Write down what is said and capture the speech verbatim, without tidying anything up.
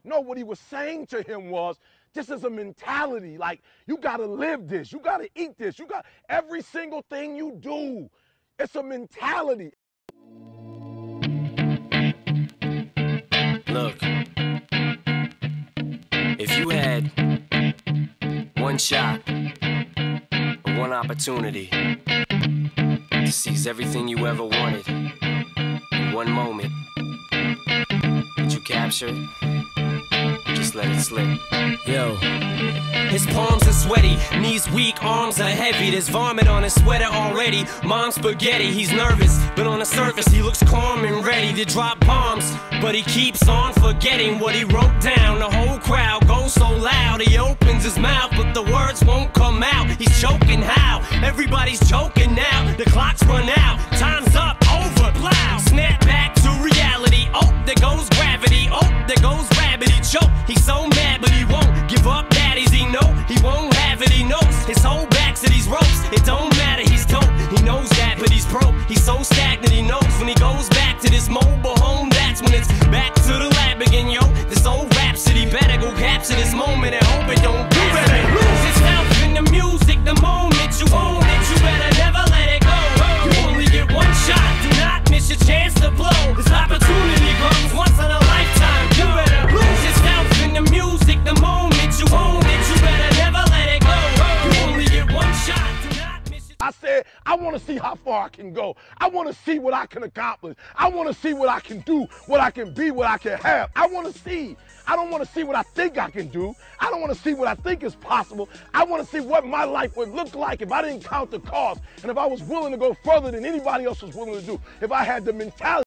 No, what he was saying to him was, this is a mentality. Like, you got to live this. You got to eat this. You got every single thing you do. It's a mentality. Look, if you had one shot, or one opportunity to seize everything you ever wanted in one moment, would you capture it? Just let it slip. Yo. His palms are sweaty, knees weak, arms are heavy. There's vomit on his sweater already. Mom's spaghetti, he's nervous, but on the surface he looks calm and ready to drop bombs. But he keeps on forgetting what he wrote down. The whole crowd goes so loud, he opens his mouth, but the words won't come out. He's choking how? Everybody's joking now. The clock's run out, time's up, over, plow. Snap back to reality. Oh, there goes gravity. Oh, there goes rabbit. He choke. He's so mad, but he won't give up. Daddies, he know he won't have it. He knows his whole back to these ropes. It don't matter. He's dope. He knows that, but he's broke. He's so stagnant. He knows when he goes back to this mobile home, that's when it's back to the lab again, yo. This old rhapsody better go capture this moment and hope it don't. You better lose yourself in the music the moment you own it. You better never let it go. You only get one shot. Do not miss your chance to blow. This opportunity comes once in a lifetime. You better lose yourself in the music the moment you own it. You better never let it go. You only get one shot. Do not miss your. I said, I want to see how far I can go. I want to see what I can accomplish. I want to see what I can do, what I can be, what I can have. I want to see. I don't want to see what I think I can do. I don't want to see what I think is possible. I want to see what my life would look like if I didn't count the cost and if I was willing to go further than anybody else was willing to do. If I had the mentality.